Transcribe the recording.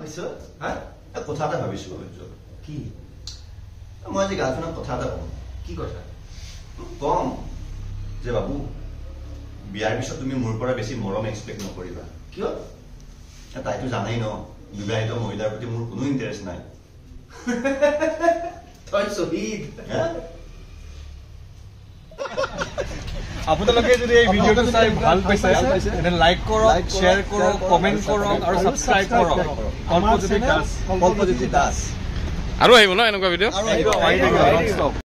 ভাবিছো হা কথা এটা ভাবিছো কি মই আজি গাৰ্লফ্ৰেণ্ডক কথা এটা কম কি কথা কম যে বাবু বিয়াৰ পিছত তুমি মোৰ পৰা বেছি মৰম এক্সপেক্ট নকৰিবা কিয় তাইতো জানাই ন বিবাহিত মহিলাৰ প্ৰতি মোৰ কোনো ইণ্টাৰেষ্ট নাই তই শ্বহীদ আপোনালোকে যদি এই ভিডিঅ'টো চাই ভাল পাইছে তেনে লাইক কৰক শ্বেয়াৰ কৰক কমেণ্ট কৰক আৰু ছাবস্ক্ৰাইব কৰক কল্পজ্যোতি দাস আৰু আহিব ন এনেকুৱা ভিডিঅ' আহিব